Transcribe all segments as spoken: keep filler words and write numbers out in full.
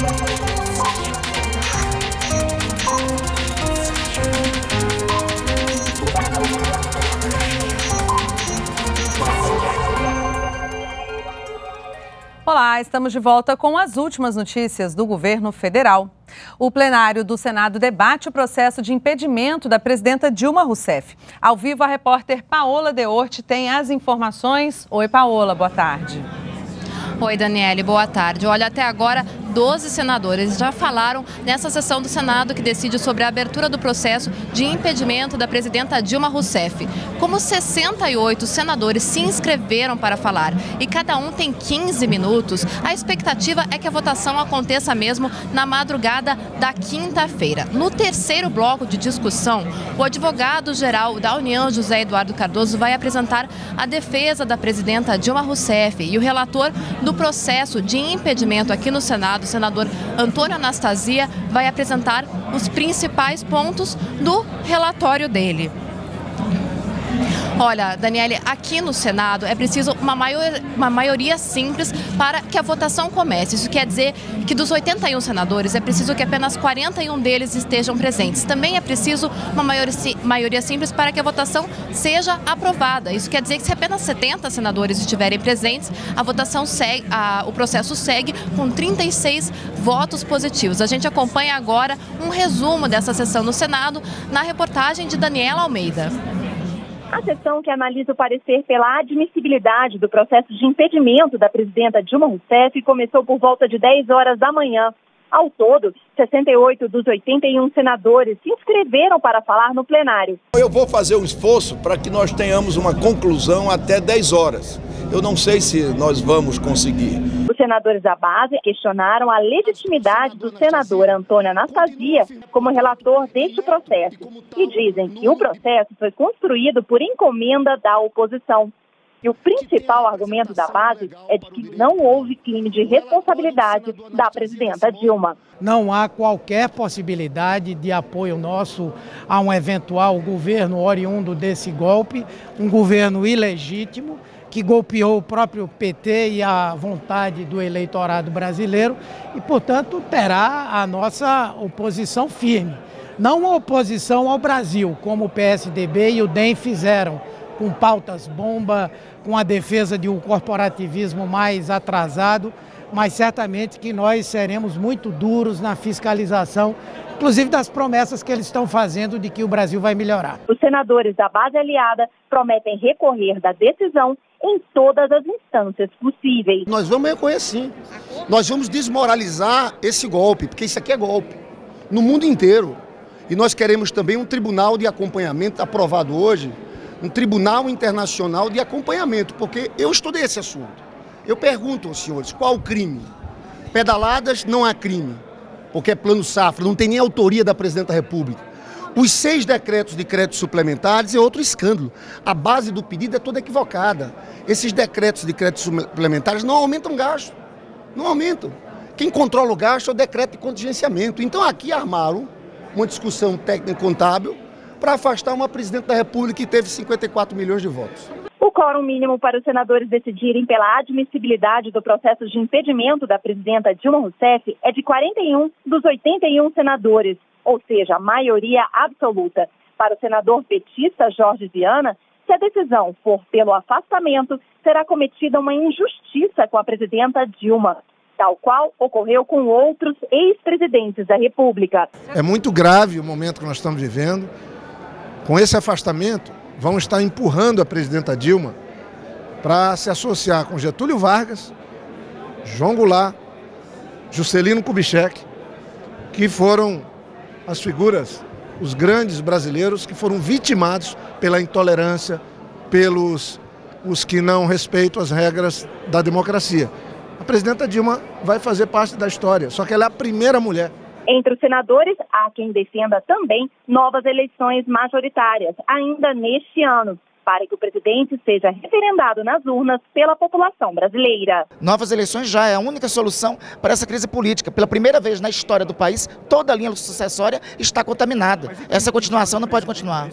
Olá, estamos de volta com as últimas notícias do governo federal. O plenário do Senado debate o processo de impedimento da presidenta Dilma Rousseff. Ao vivo, a repórter Paola Deorte tem as informações. Oi, Paola, boa tarde. Oi, Daniele, boa tarde. Olha, até agora, doze senadores já falaram nessa sessão do Senado que decide sobre a abertura do processo de impedimento da presidenta Dilma Rousseff. Como sessenta e oito senadores se inscreveram para falar e cada um tem quinze minutos, a expectativa é que a votação aconteça mesmo na madrugada da quinta-feira. No terceiro bloco de discussão, o advogado-geral da União, José Eduardo Cardoso, vai apresentar a defesa da presidenta Dilma Rousseff e o relator do processo de impedimento aqui no Senado, o senador Antônio Anastasia, vai apresentar os principais pontos do relatório dele. Olha, Daniele, aqui no Senado é preciso uma, maior, uma maioria simples para que a votação comece. Isso quer dizer que dos oitenta e um senadores é preciso que apenas quarenta e um deles estejam presentes. Também é preciso uma maioria, maioria simples para que a votação seja aprovada. Isso quer dizer que se apenas setenta senadores estiverem presentes, a votação segue, a, o processo segue com trinta e seis votos positivos. A gente acompanha agora um resumo dessa sessão no Senado na reportagem de Daniela Almeida. A sessão que analisa o parecer pela admissibilidade do processo de impedimento da presidenta Dilma Rousseff começou por volta de dez horas da manhã. Ao todo, sessenta e oito dos oitenta e um senadores se inscreveram para falar no plenário. Eu vou fazer um esforço para que nós tenhamos uma conclusão até dez horas. Eu não sei se nós vamos conseguir. Os senadores da base questionaram a legitimidade do senador Antônio Anastasia como relator deste processo e dizem que o processo foi construído por encomenda da oposição. E o principal argumento da base é de que não houve crime de responsabilidade da presidenta Dilma. Não há qualquer possibilidade de apoio nosso a um eventual governo oriundo desse golpe, um governo ilegítimo, que golpeou o próprio P T e a vontade do eleitorado brasileiro e, portanto, terá a nossa oposição firme. Não uma oposição ao Brasil, como o P S D B e o D E M fizeram, com pautas bomba, com a defesa de um corporativismo mais atrasado, mas certamente que nós seremos muito duros na fiscalização, inclusive das promessas que eles estão fazendo de que o Brasil vai melhorar. Os senadores da base aliada prometem recorrer da decisão em todas as instâncias possíveis. Nós vamos recorrer sim. Nós vamos desmoralizar esse golpe, porque isso aqui é golpe, no mundo inteiro. E nós queremos também um tribunal de acompanhamento aprovado hoje, um tribunal internacional de acompanhamento, porque eu estudei esse assunto. Eu pergunto aos senhores, qual o crime? Pedaladas não há crime, porque é plano safra, não tem nem autoria da presidenta da República. Os seis decretos de créditos suplementares é outro escândalo. A base do pedido é toda equivocada. Esses decretos de créditos suplementares não aumentam gasto, não aumentam. Quem controla o gasto é o decreto de contingenciamento. Então aqui armaram uma discussão técnico-contábil para afastar uma presidente da República que teve cinquenta e quatro milhões de votos. O quórum mínimo para os senadores decidirem pela admissibilidade do processo de impedimento da presidenta Dilma Rousseff é de quarenta e um dos oitenta e um senadores, ou seja, a maioria absoluta. Para o senador petista Jorge Viana, se a decisão for pelo afastamento, será cometida uma injustiça com a presidenta Dilma, tal qual ocorreu com outros ex-presidentes da República. É muito grave o momento que nós estamos vivendo. Com esse afastamento, vão estar empurrando a presidenta Dilma para se associar com Getúlio Vargas, João Goulart, Juscelino Kubitschek, que foram as figuras, os grandes brasileiros que foram vitimados pela intolerância, pelos os que não respeitam as regras da democracia. A presidenta Dilma vai fazer parte da história, só que ela é a primeira mulher. Entre os senadores, há quem defenda também novas eleições majoritárias, ainda neste ano, para que o presidente seja referendado nas urnas pela população brasileira. Novas eleições já é a única solução para essa crise política. Pela primeira vez na história do país, toda a linha sucessória está contaminada. Essa continuação não pode continuar.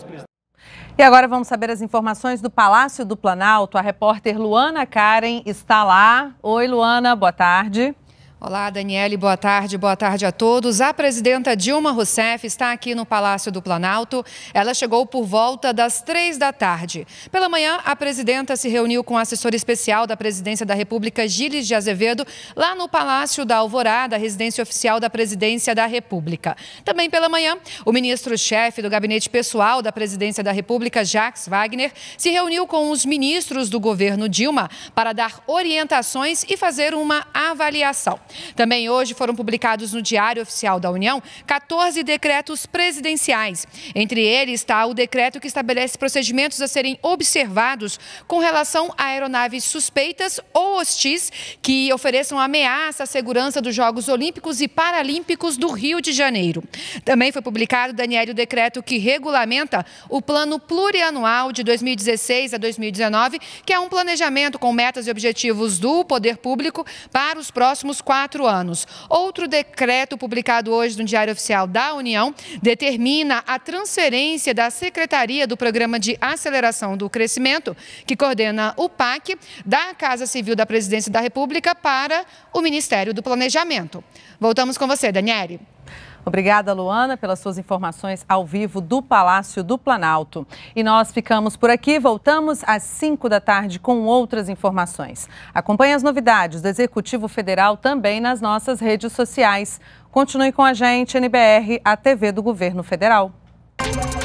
E agora vamos saber as informações do Palácio do Planalto. A repórter Luana Karen está lá. Oi, Luana, boa tarde. Olá, Daniele, boa tarde, boa tarde a todos. A presidenta Dilma Rousseff está aqui no Palácio do Planalto. Ela chegou por volta das três da tarde. Pela manhã, a presidenta se reuniu com o assessor especial da Presidência da República, Gilles de Azevedo, lá no Palácio da Alvorada, residência oficial da Presidência da República. Também pela manhã, o ministro-chefe do Gabinete Pessoal da Presidência da República, Jacques Wagner, se reuniu com os ministros do governo Dilma para dar orientações e fazer uma avaliação. Também hoje foram publicados no Diário Oficial da União quatorze decretos presidenciais. Entre eles está o decreto que estabelece procedimentos a serem observados com relação a aeronaves suspeitas ou hostis que ofereçam ameaça à segurança dos Jogos Olímpicos e Paralímpicos do Rio de Janeiro. Também foi publicado, Daniele, o decreto que regulamenta o Plano Plurianual de dois mil e dezesseis a dois mil e dezenove, que é um planejamento com metas e objetivos do poder público para os próximos quatro Quatro anos. Outro decreto publicado hoje no Diário Oficial da União determina a transferência da Secretaria do Programa de Aceleração do Crescimento, que coordena o P A C, da Casa Civil da Presidência da República para o Ministério do Planejamento. Voltamos com você, Daniele. Obrigada, Luana, pelas suas informações ao vivo do Palácio do Planalto. E nós ficamos por aqui, voltamos às cinco da tarde com outras informações. Acompanhe as novidades do Executivo Federal também nas nossas redes sociais. Continue com a gente, N B R, a T V do Governo Federal.